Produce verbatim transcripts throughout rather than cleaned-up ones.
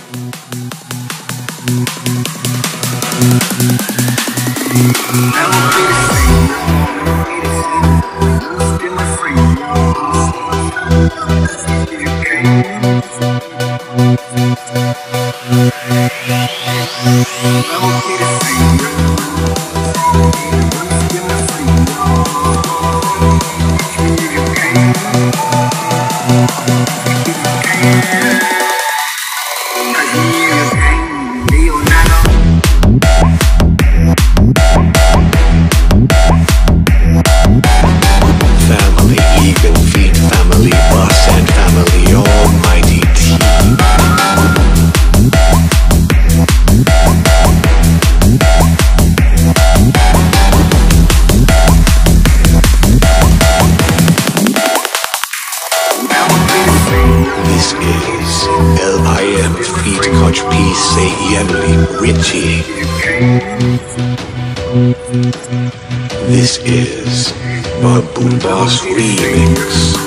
This is Baboon Boss Remix.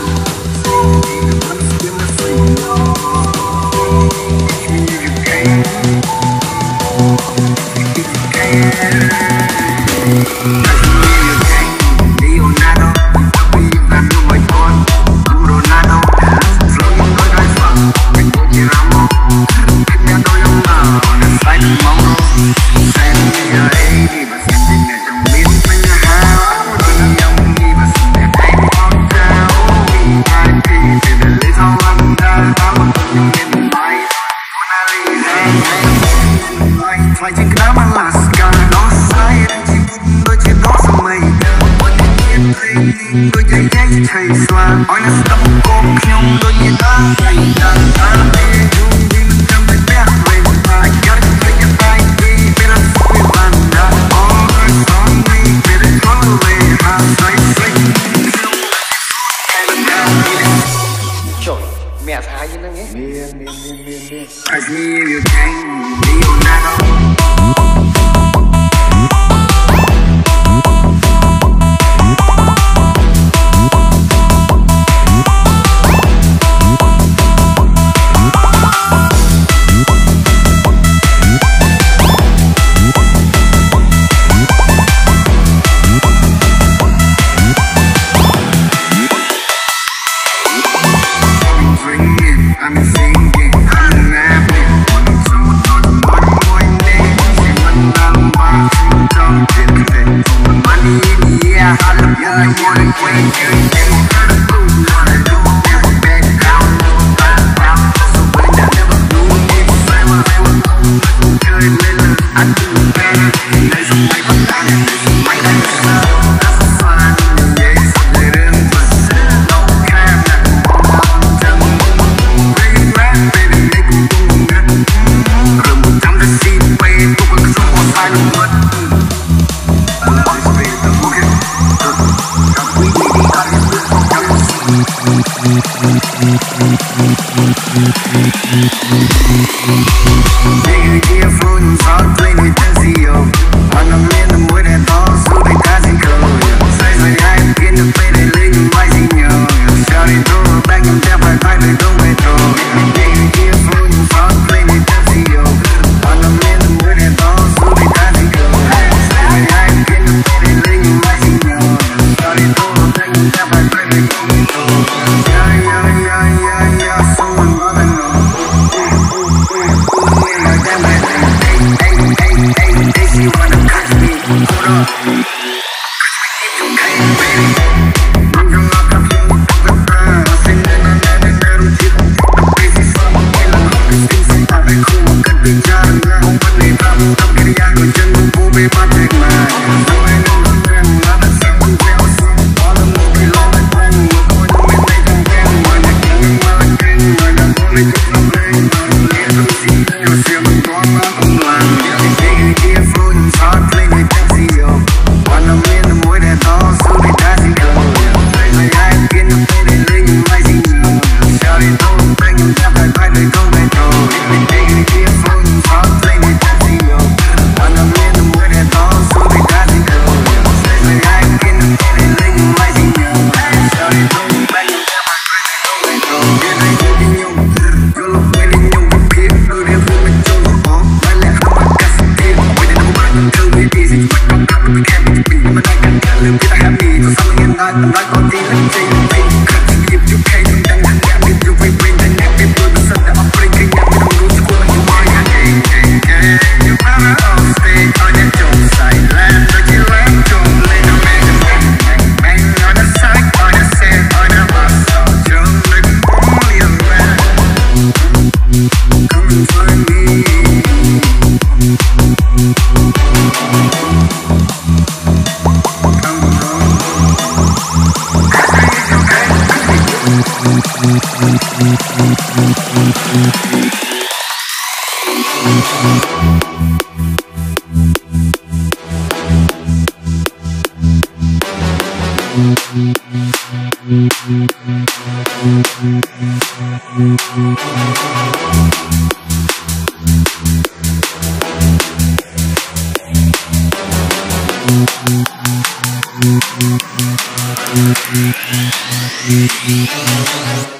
Phải chăng đã mang là scar nó sai chỉ muốn đôi chân đó sao mày muốn nhìn thấy đôi giày giày chạy xóa hỏi là sao con không đôi nhìn ta chạy ta ta đi chung đi trong tay bé về một bài cho đến tay nhặt tay đi bên anh phải bàn đã all song me về đến khó về hà say say trời mẹ thái như nó nhé miên miên miên miên miên I see you can Leonardo. I'm singing, I'm rapping, someone knows what my name is. When I'm watching, jumping, then for money in the air, I love you, I wanna quit you. Ain't got a clue what I do, never back down, never back down. So when I never knew me, say what I was doing, I'm good, little, I do better. There's a way for that, there's a way for that. That's a sign, yes, let him push. No care, not one, tell me. Baby, make me go ngất rồi một trăm cái xin quay tôi vẫn không có sai được mất. I love this baby, I'm okay. Come we we we got it, we're from Baby, dear phone, sáu tuổi người ta gì yêu. Anh nằm lên nằm mũi đèn to, dù tay ta gì cầu. Say say ai kiến được về để lấy những vai gì nhiều. Sao đi tôi back em theo phải phải để tôi về tôi. Hold up, 'cause we need to baby. nói còn gì là gì vì cần sự nghiệp chúc hay đừng đang đặt ra biết dù vây quên đang nét biết tôi có sân đã offering cái nhà mình khôngรู้của you are your hey hey hey you better all stay on that joke side land but you ain't don't let no man bang bang bang on the side on the sand on the bus don't let me only a man come and find me. Thank you.